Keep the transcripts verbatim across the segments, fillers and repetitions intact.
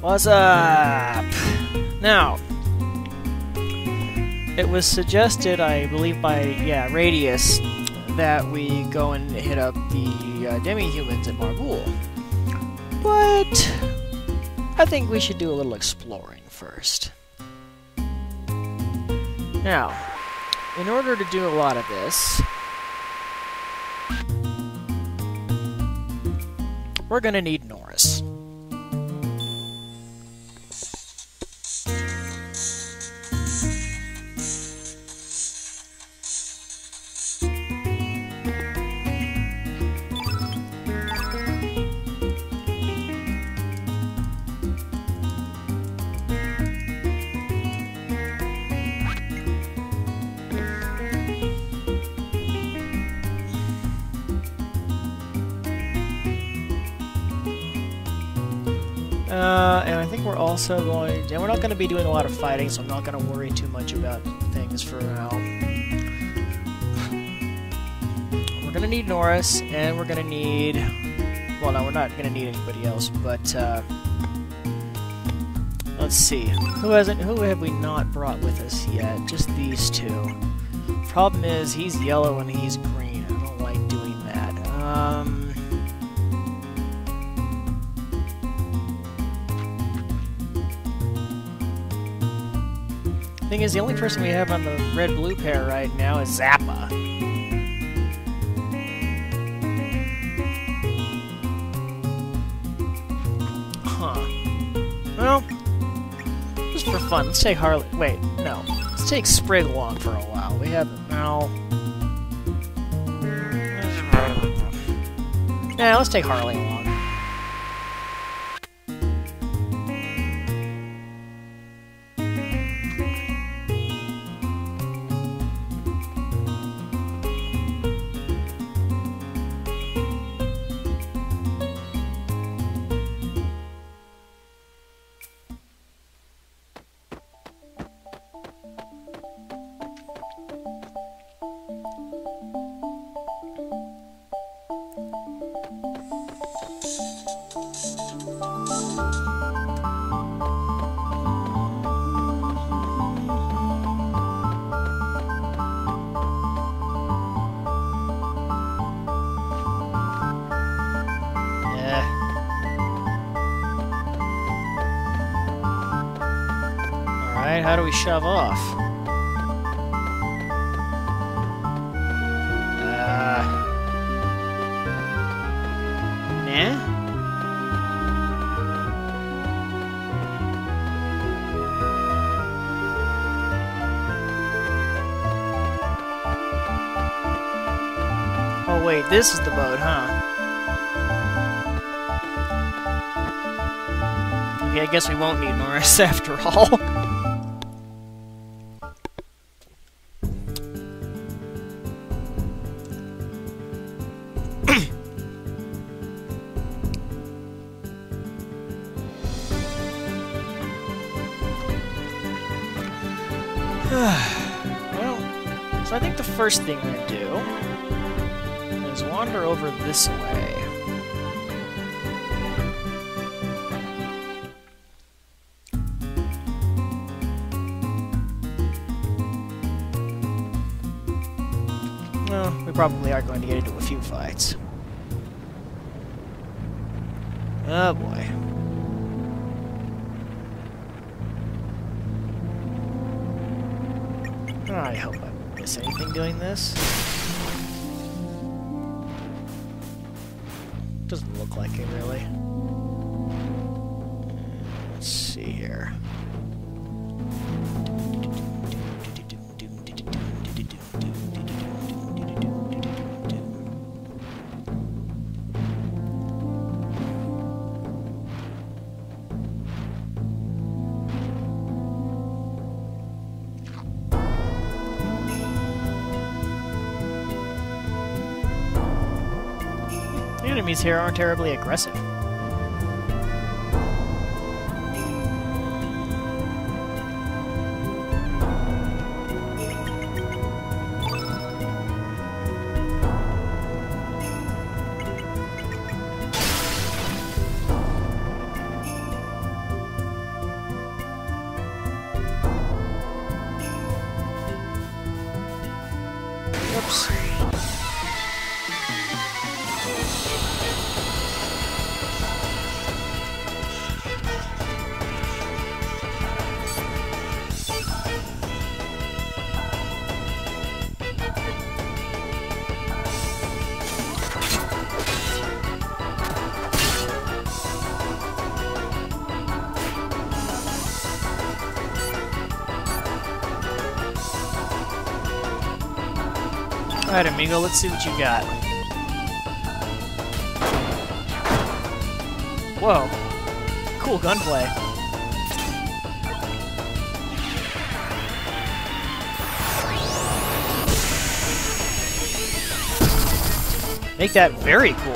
What's up? Now, it was suggested, I believe by, yeah, Radius, that we go and hit up the uh, demi-humans at Margul. But I think we should do a little exploring first. Now, in order to do a lot of this, we're gonna need Norris. Uh, and I think we're also going... And we're not going to be doing a lot of fighting, so I'm not going to worry too much about things for now. We're going to need Norris, and we're going to need... Well, no, we're not going to need anybody else, but, uh... let's see. Who hasn't... Who have we not brought with us yet? Just these two. Problem is, he's yellow and he's green. I don't like doing that. Um... Thing is, the only person we have on the red-blue pair right now is Zappa. Huh. Well, just for fun, let's take Harley. Wait, no. Let's take Sprig along for a while. We have no. Yeah, let's take Harley along. How do we shove off? Uh... Nah? Oh wait, this is the boat, huh? Okay, I guess we won't need Norris after all. Well, so I think the first thing we're going to do is wander over this way. Well, we probably are going to get into a few fights. Oh boy. I hope I won't miss anything doing this. Doesn't look like it, really. Let's see here. The enemies here aren't terribly aggressive. Alright, amigo, let's see what you got. Whoa. Cool gunplay. Make that very cool.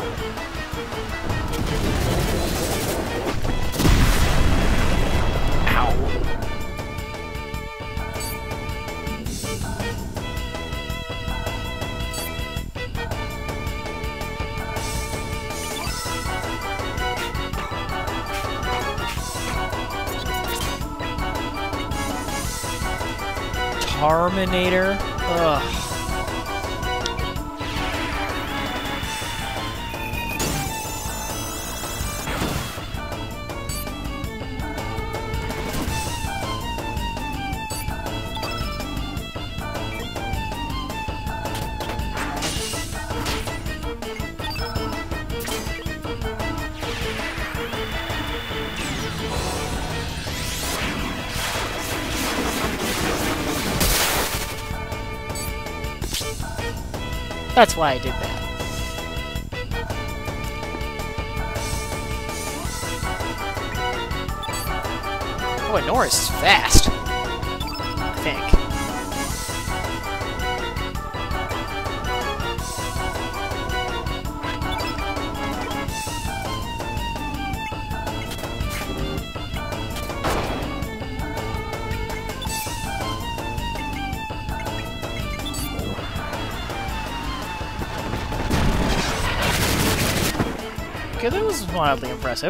Terminator. Ugh. That's why I did that. Boy, Norris is fast. I think. Okay, that was wildly impressive.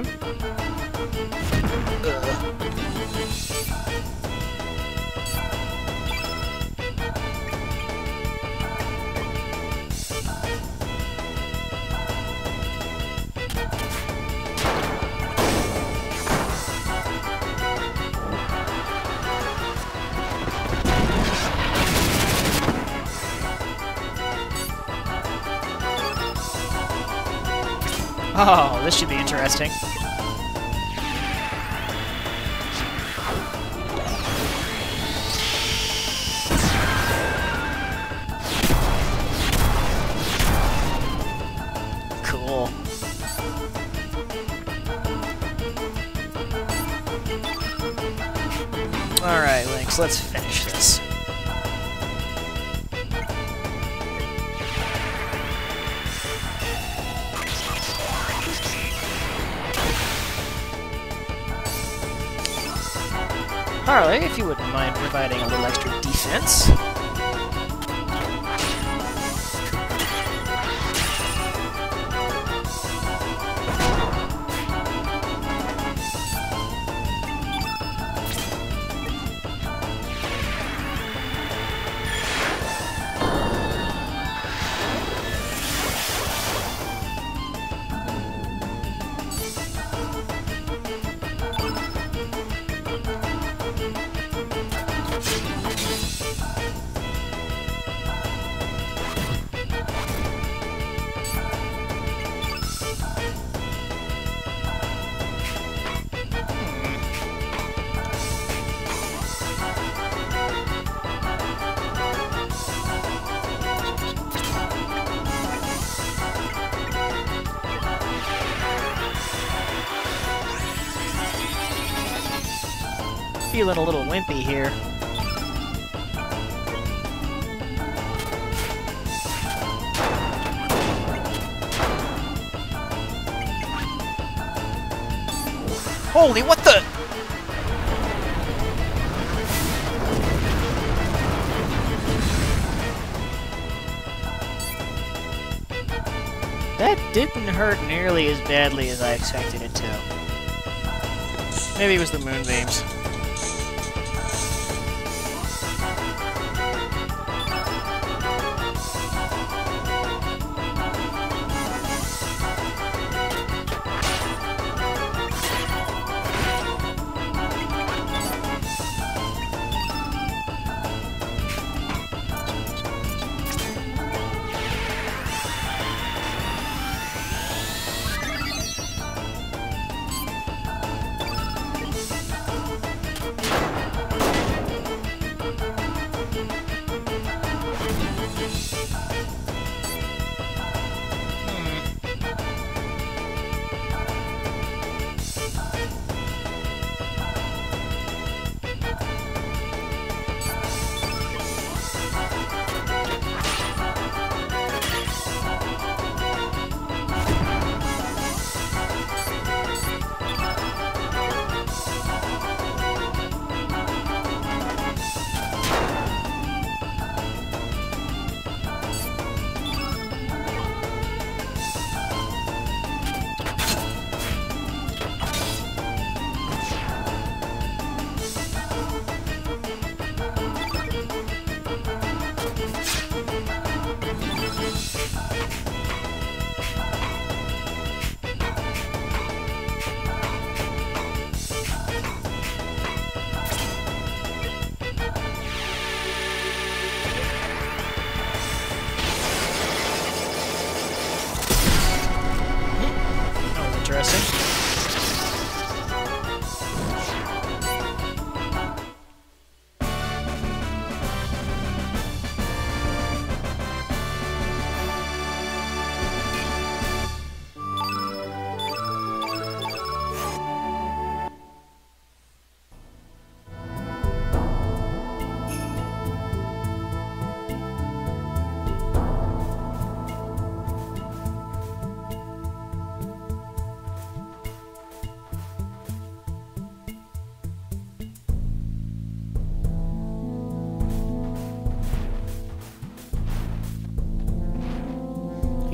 Ugh. Oh, this should be interesting. Cool. Alright, Lynx, let's finish this. Harley, if you wouldn't mind providing a little extra defense. Feeling a little wimpy here. Holy, what the? That didn't hurt nearly as badly as I expected it to. Maybe it was the moonbeams.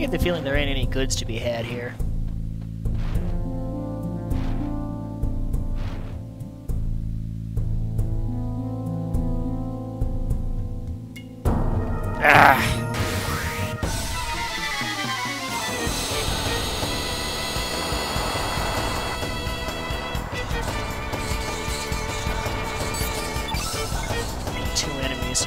get the feeling there ain't any goods to be had here. Ah! Two enemies.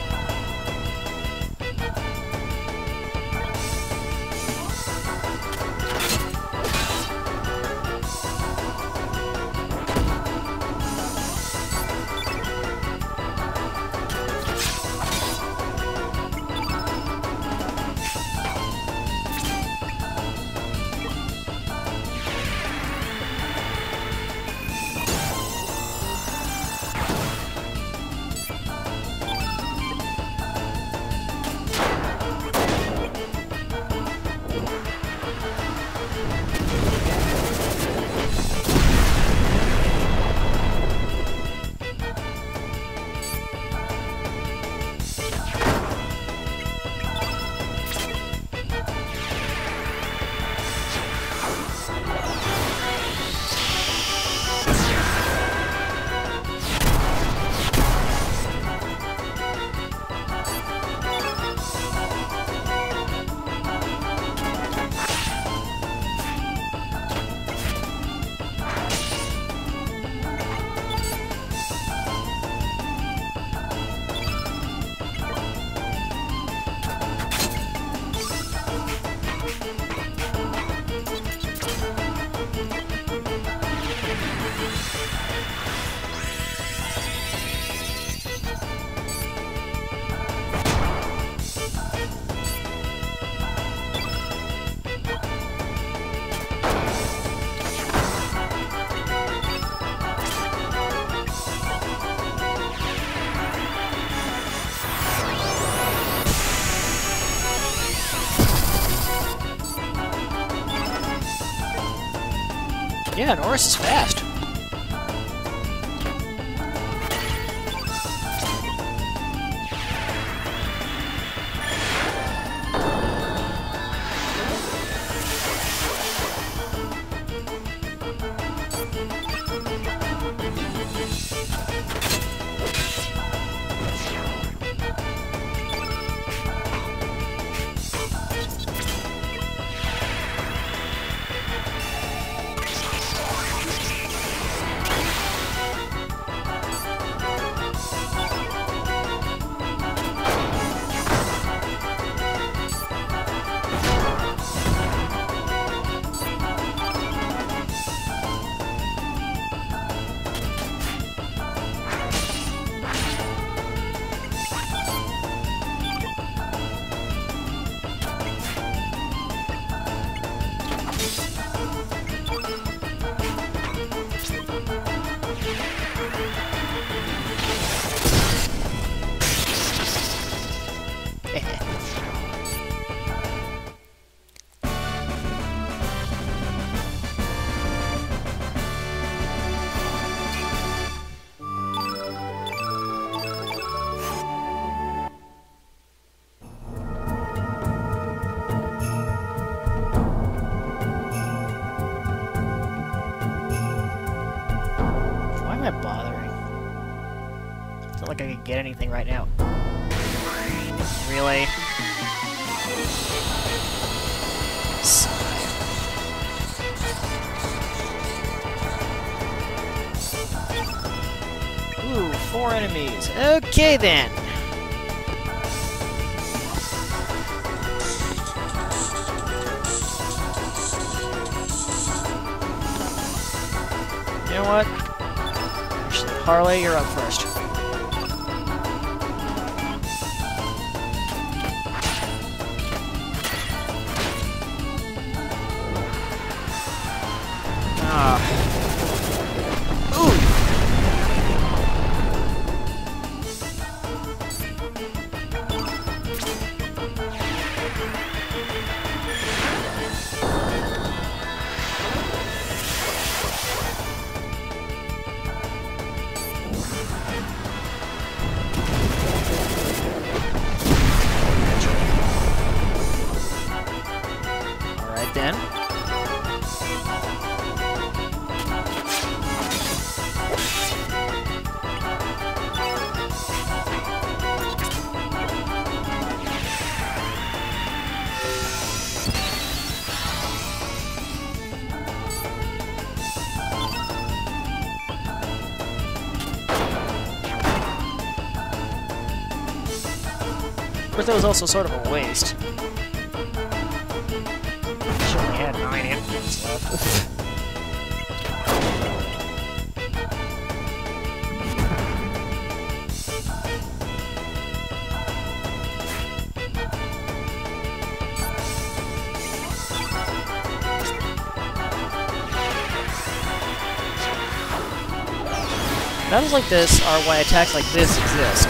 Yeah, Norris is fast. Like I could get anything right now. Really? Ooh, four enemies. Okay then. You know what? Actually, Harley, you're up first. course, that was also sort of a waste. She only had nine infants left. Battles like this are why attacks like this exist.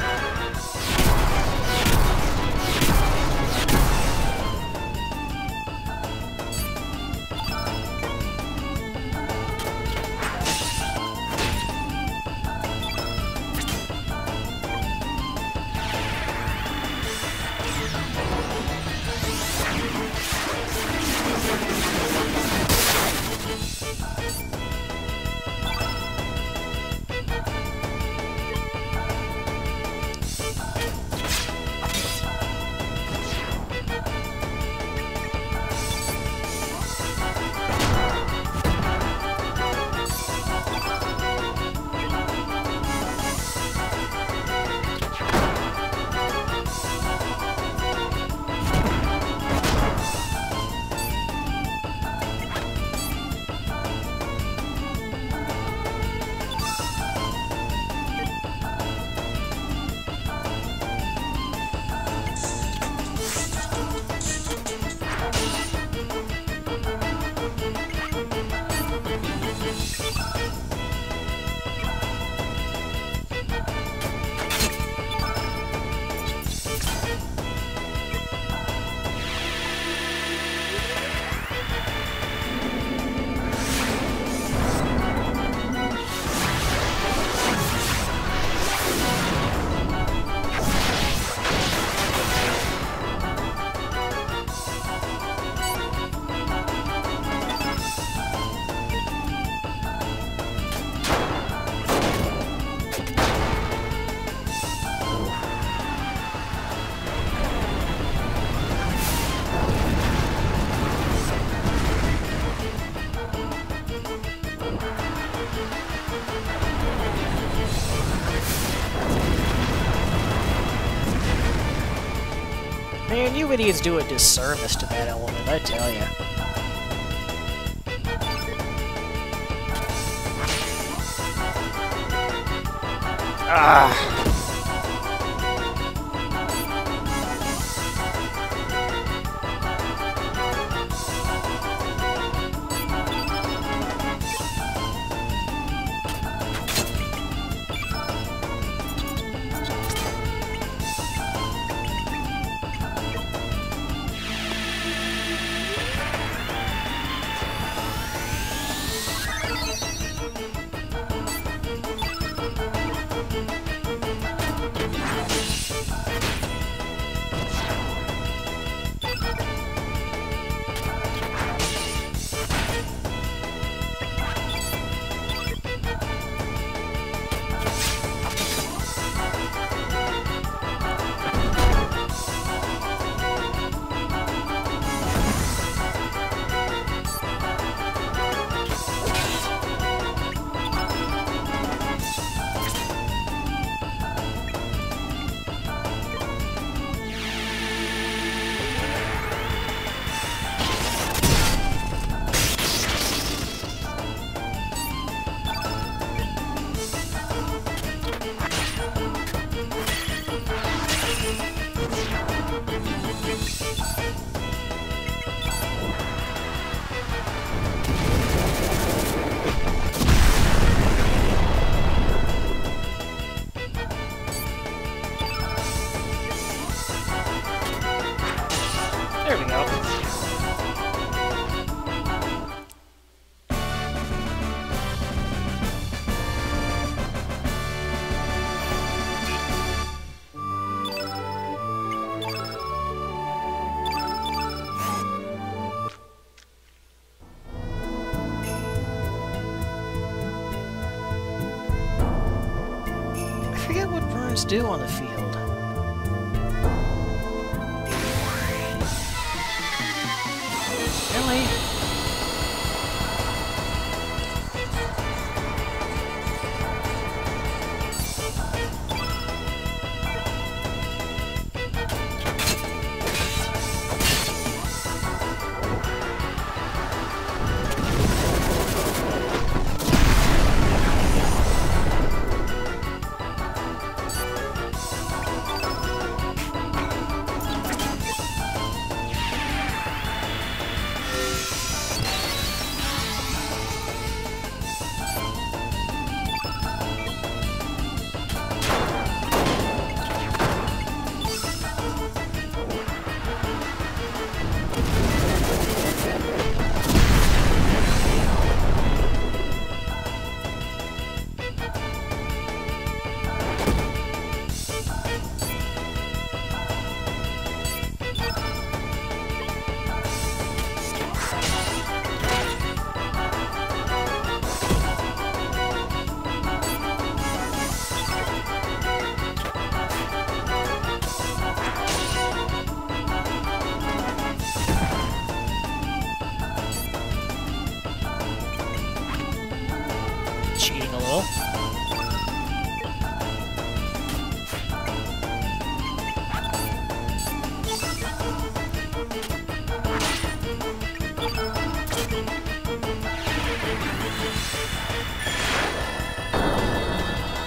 Man, you idiots do a disservice to that element, I tell ya. Ah! There we go. I forget what birds do on the field. Really?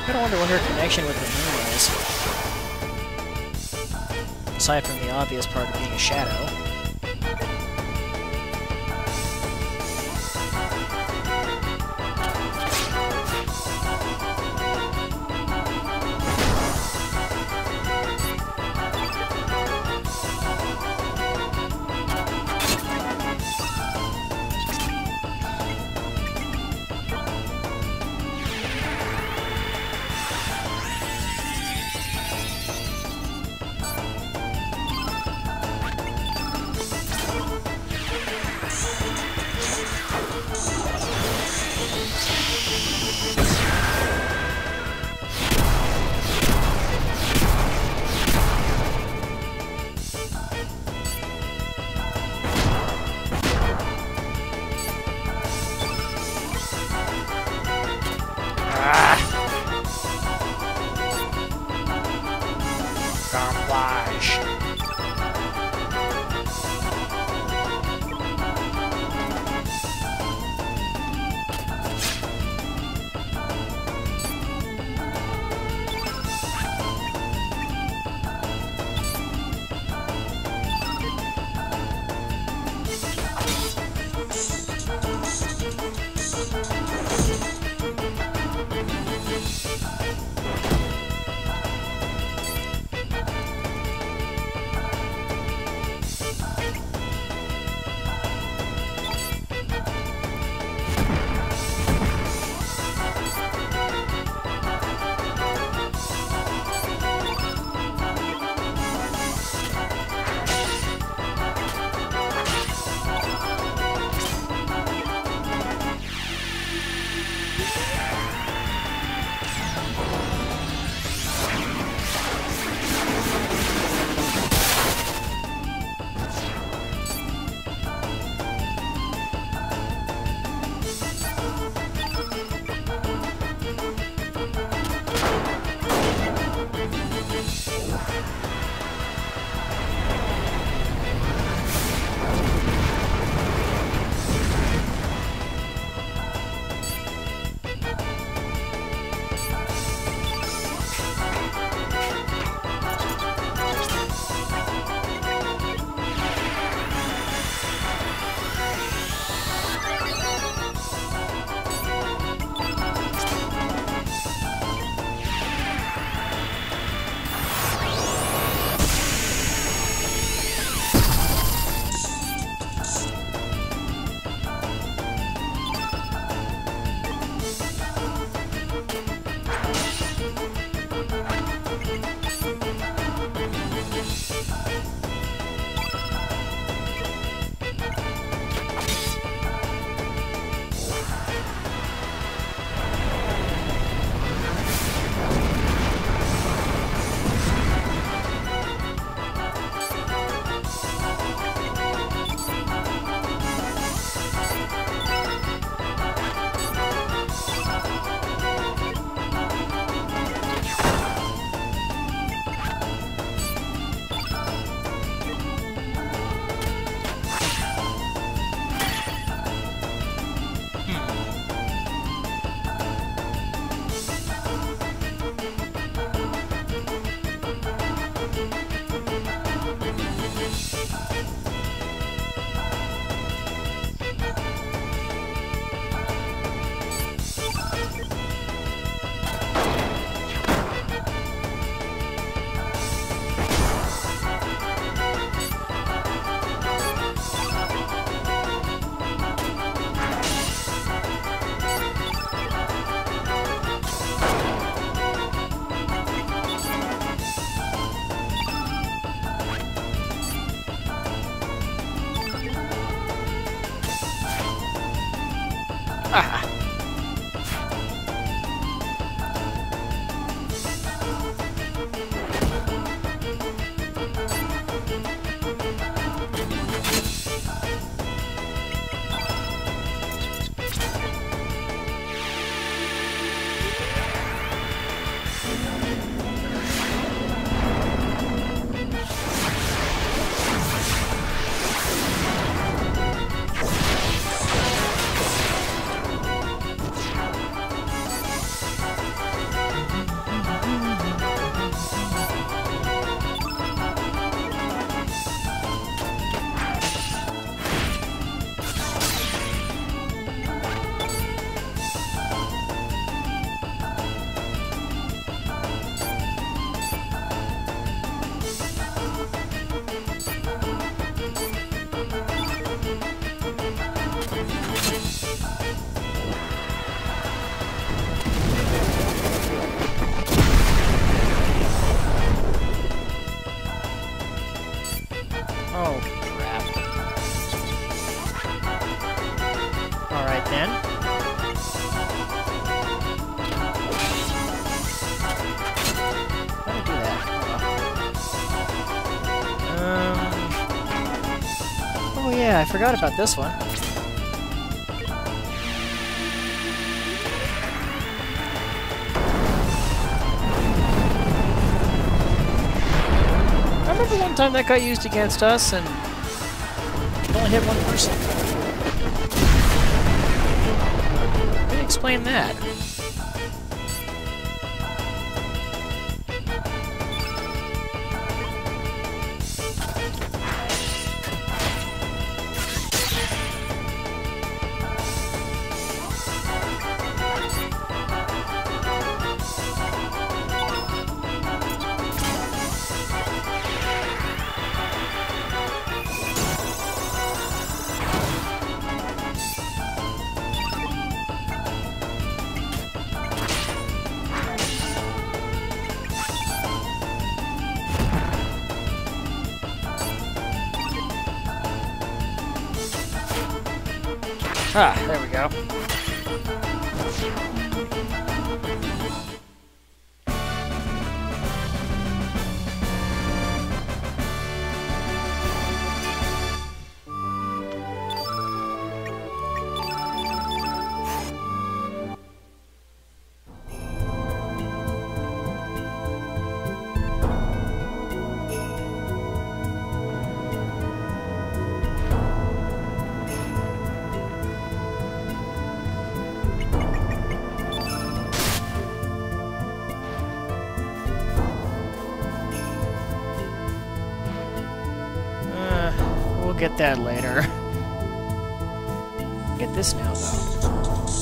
gotta wonder what her connection with the moon is. Aside from the obvious part of being a shadow. yeah, I forgot about this one. I remember one time that got used against us and it only hit one person. How do you explain that? Ah, there we go. Get that later. Get this now, though.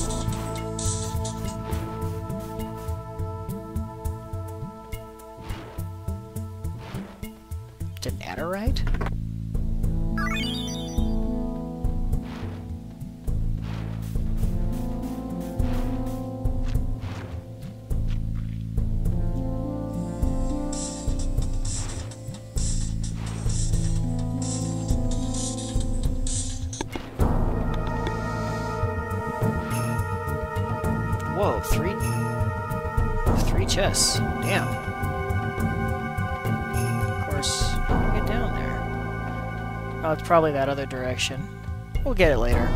It's an Adderite? Whoa, three... Three chests. Damn. Of course, how do we get down there? Oh, it's probably that other direction. We'll get it later.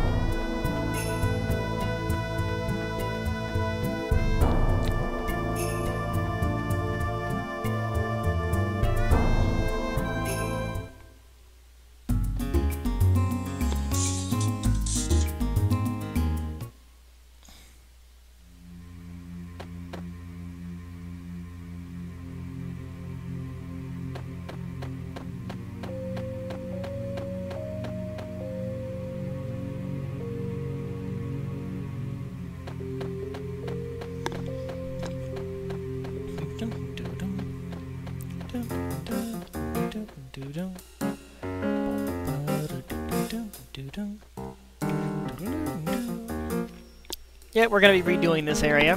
Yeah, we're gonna be redoing this area.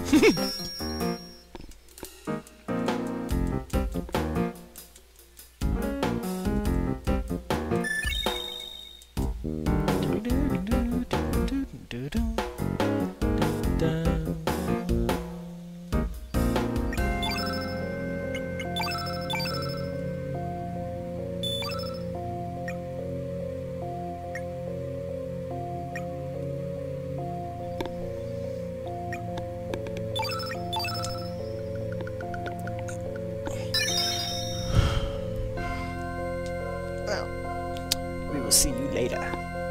Well, we will see you later.